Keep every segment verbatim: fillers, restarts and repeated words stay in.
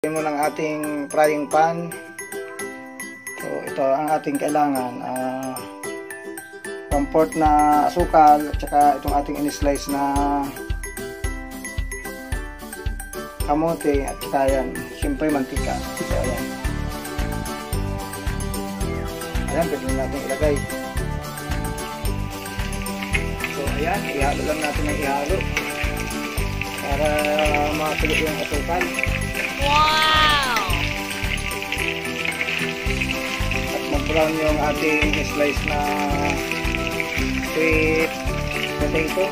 mo ng ating frying pan. So ito ang ating kailangan, uh, one fourth na asukal at saka itong ating in-slice na kamote at saka yan, siyempre mantika. So ayan, ayan, pwede natin ilagay. So ayan, ihalo lang natin ng ihalo para matuloy yung asukal. Wow! At mag-brown yung ating slice na sweet potato.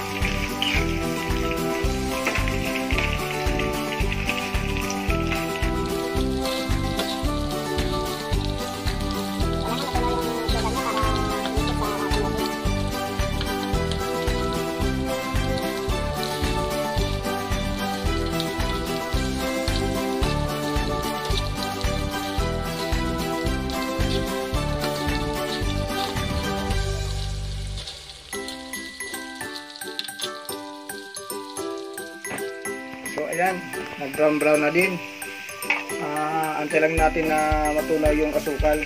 So ayan, nag-brown brown na din. Uh, antay lang natin na matunaw yung asukal.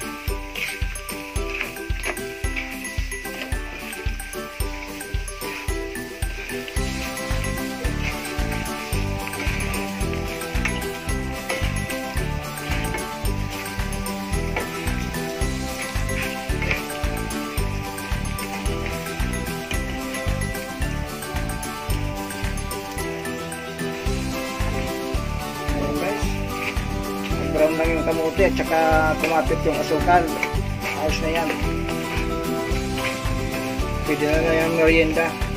Brown lang yung kamote at saka kumapit yung asukal. Ayos na yan. Pwede na na yung merienda.